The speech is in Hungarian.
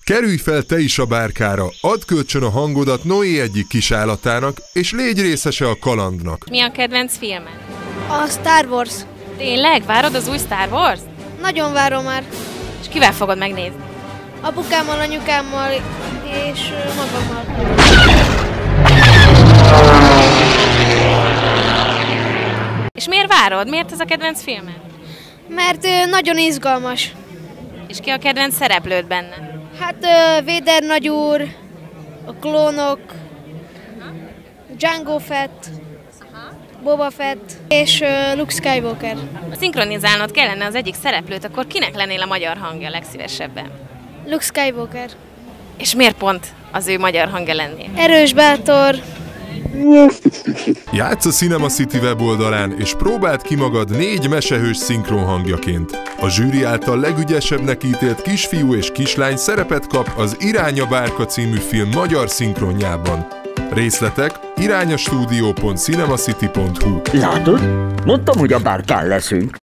Kerülj fel te is a bárkára, add kölcsön a hangodat Noé egyik kisállatának, és légy részese a kalandnak. Mi a kedvenc filmed? A Star Wars. Tényleg? Várod az új Star Wars? Nagyon várom már. És kivel fogod megnézni? Apukámmal, anyukámmal és magammal. És miért várod? Miért ez a kedvenc filmed? Mert nagyon izgalmas. És ki a kedvenc szereplőd benne? Hát Vader nagyúr, a klónok, Jango Fett, Boba Fett és Luke Skywalker. Szinkronizálnod kellene az egyik szereplőt, akkor kinek lennél a magyar hangja legszívesebben? Luke Skywalker. És miért pont az ő magyar hangja lennél? Erős, bátor. Játsz a Cinema City weboldalán, és próbáld ki magad 4 mesehős szinkronhangjaként. A zsűri által legügyesebbnek ítélt kisfiú és kislány szerepet kap az Irány a bárka című film magyar szinkronjában. Részletek irányastudio.cinemacity.hu. Látod? Mondtam, hogy a bárkán leszünk.